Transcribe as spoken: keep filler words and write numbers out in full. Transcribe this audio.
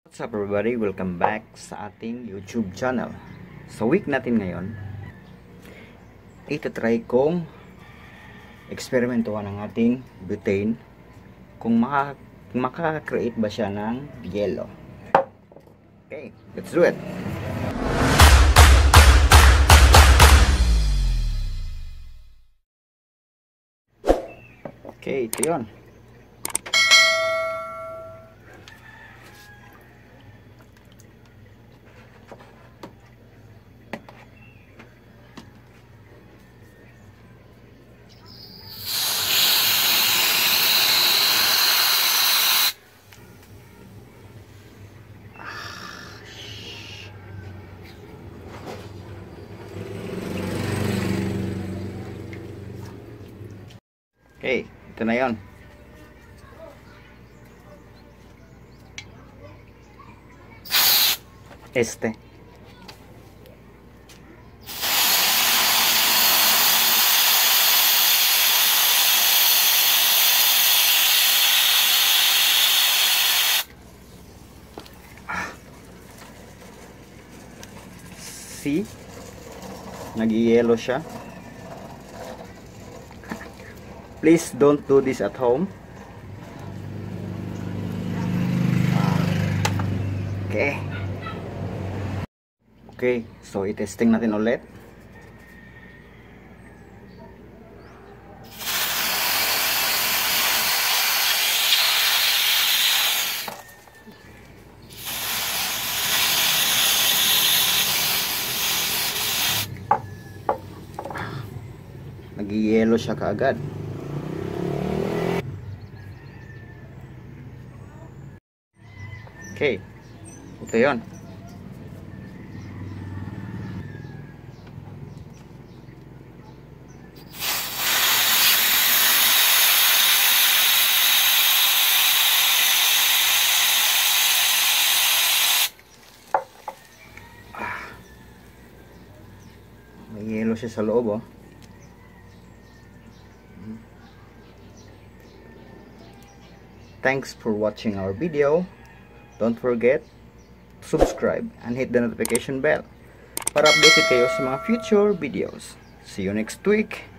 What's up everybody? Welcome back sa ating YouTube channel. Sa week natin ngayon, itatry kong eksperimentuhan ang ating butane kung maka, makaka-create ba siya ng yellow. Okay, let's do it! Okay, ito yun. Okay, ito na yon. Este. See? Nag-yellow siya. Please don't do this at home. Okay. Okay, so i-testing natin ulit. Nag-yellow siya kaagad. Okay, ito yun. Ah. May yellow siya sa loob, oh. Thanks for watching our video. Don't forget to subscribe and hit the notification bell para updated kayo sa mga future videos. See you next week.